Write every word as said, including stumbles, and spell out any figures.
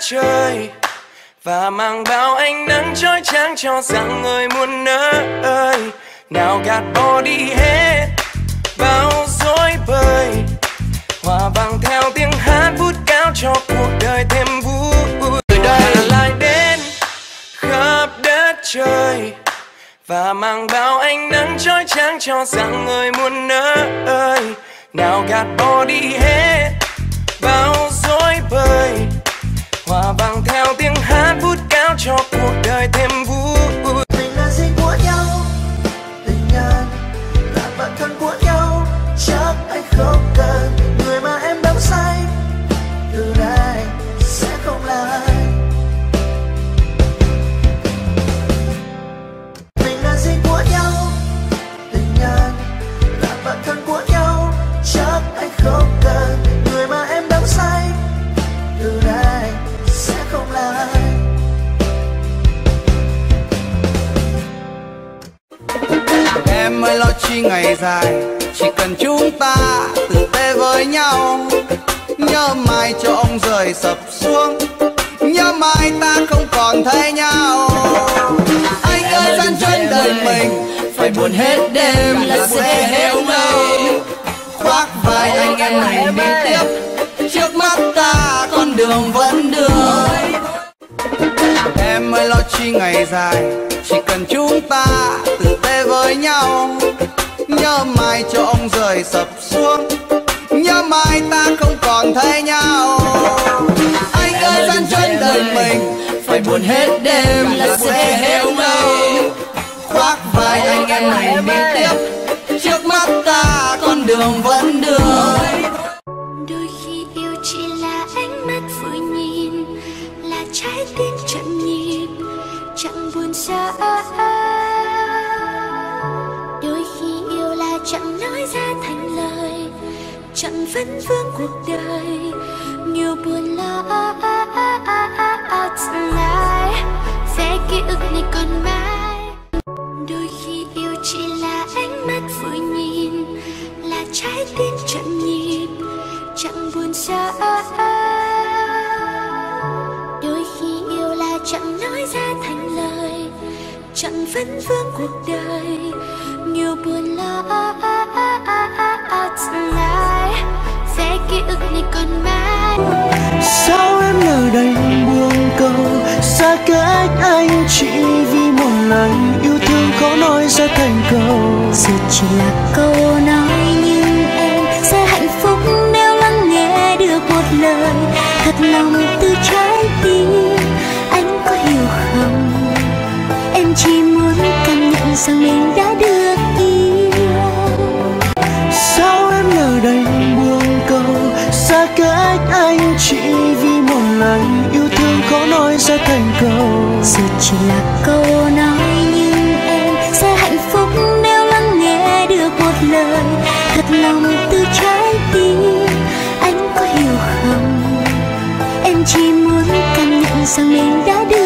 trời và mang bao ánh nắng chói chang cho rằng người muôn nơi. Nào gạt bỏ đi hết bao rối bời, hòa vang theo tiếng hát vút cao cho cuộc đời thêm vui. Người đây lại đến khắp đất trời và mang bao ánh nắng chói chang cho rằng người muôn nơi. Nào gạt bỏ đi hết bao rối bời, hòa vang theo tiếng hát vút cao cho cuộc đời thêm vui. Mình là gì của nhau, tình nhân là bạn thân của nhau, chắc anh không cần người mà em đắm say, từ nay sẽ không là anh. Mình là gì của nhau, tình nhân là bạn thân của nhau, chắc anh không cần người mà em đắm say, từ nay sẽ không là anh. Em ơi lo chi ngày dài, chỉ cần chúng ta tử tế với nhau. Nhớ mai cho ông rời sập xuống, nhớ mai ta không còn thấy nhau. Anh ơi gian chân đời mình, phải buồn hết đêm là sẽ héo đâu. Khoác vai anh em này đi tiếp, trước mắt ta con đường vẫn đường. Em ơi lo chi ngày dài, chỉ cần chúng ta tử tế với nhau. Nhớ mai cho ông rời sập xuống, nhớ mai ta không còn thấy nhau. Anh ơi gian chân đời mình, phải buồn hết đêm là sẽ héo đâu. Khoác vai anh em này đi tiếp, trước mắt ta con đường vẫn đường. Đôi khi yêu chỉ là ánh mắt vừa nhìn, là trái tim chậm nhịp chẳng buồn xa. Đôi khi yêu là chẳng nói ra thành lời, chẳng vấn vương cuộc đời, nhiều buồn lo. Tonight sẽ ký ức này còn mãi. Đôi khi yêu chỉ là ánh mắt vừa nhìn, là trái tim chậm nhịp chẳng buồn xa. Đôi khi yêu là chẳng nói ra thành lời, chẳng vấn vương cuộc đời, nhiều buồn lo. Tonight sẽ ký ức này còn mãi. Sao em nở đành buông câu xa cách anh, chỉ vì một lời yêu thương khó nói ra thành câu. Giờ chỉ là câu nói nhưng em sẽ hạnh phúc nếu lắng nghe được một lời thật lòng từ trái tim. Anh có hiểu không, em chỉ muốn cảm nhận rằng mình đã được yêu. Sao em nở đành buông câu xa cách anh, chỉ vì một lời yêu thương khó nói ra thành câu. Giờ chỉ là câu nói nhưng em sẽ hạnh phúc nếu lắng nghe được một lời thật lòng từ trái tim. Anh có hiểu không, em chỉ muốn cảm nhận rằng mình đã được